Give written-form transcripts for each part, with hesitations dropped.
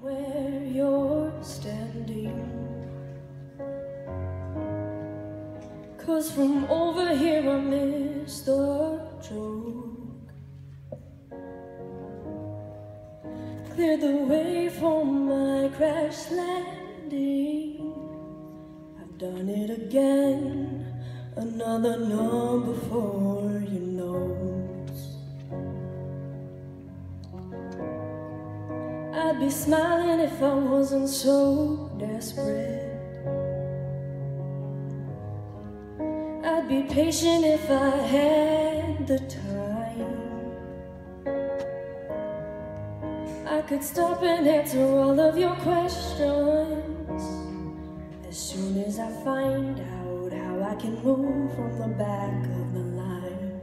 where you're standing, 'cause from over here I miss the joke. Clear the way for my crash landing. I've done it again, another number for your nose. I'd be smiling if I wasn't so desperate. I'd be patient if I had the time. I could stop and answer all of your questions as soon as I find out how I can move from the back of the line.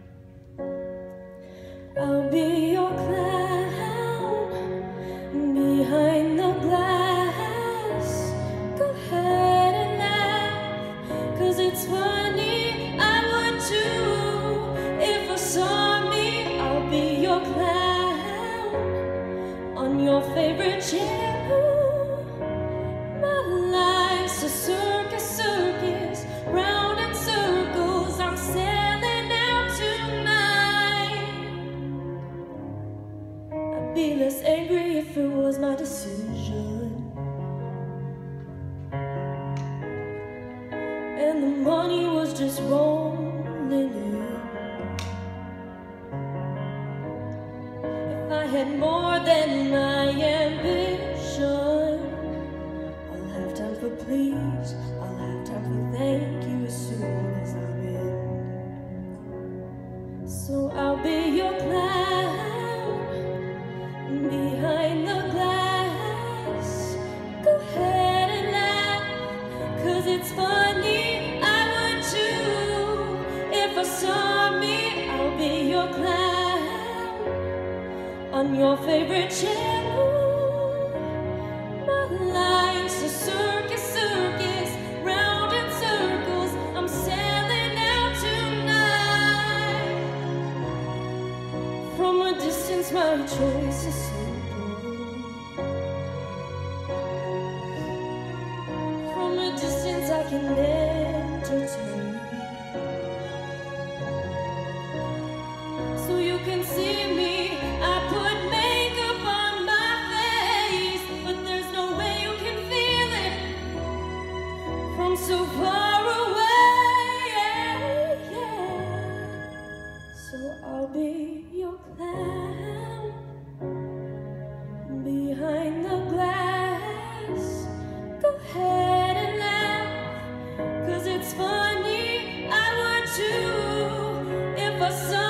I'll be your clown behind the glass. Go ahead and laugh, 'cause it's funny, I would too. If I saw me, I'll be your clown on your favorite shampoo. My life's a circus, round in circles. I'm sailing out tonight. I'd be less angry if it was my decision, and the money was just rolling in. If I had more than my ambition, I'll have time for please, I'll have time for thank you as soon as I'm in. So I'll be your clown behind the glass. Go ahead and laugh, 'cause it's funny, I would too. If I saw me, I'll be your clown on your favorite shampoo. My life's a circus, round in circles. I'm sailing out tonight. From a distance, my choice is simple. From a distance, I can entertain, so you can see me. I put makeup on my face, but there's no way you can feel it from so far away. So I'll be your clown behind the glass. Go ahead and laugh, 'cause it's funny, I would too. If I saw